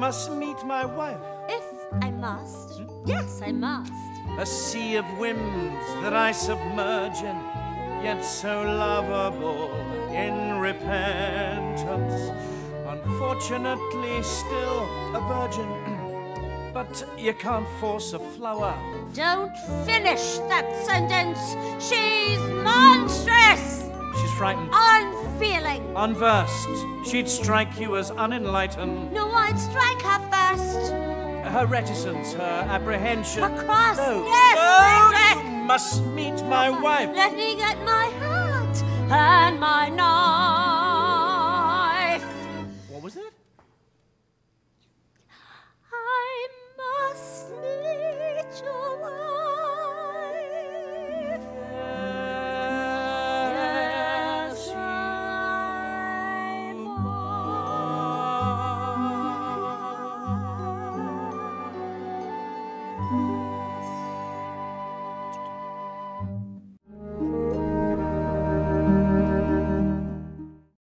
must meet my wife. If I must, yes, I must. A sea of whims that I submerge in, yet so lovable in repentance. Unfortunately, still a virgin, but you can't force a flower. Don't finish that sentence. She's monstrous. She's frightened, Unfeeling. unversed. She'd strike you as unenlightened. No, I'd strike her first. Her reticence, her apprehension. Her cross, No, yes, no, Frederick. you must meet my wife. Let me get my heart and my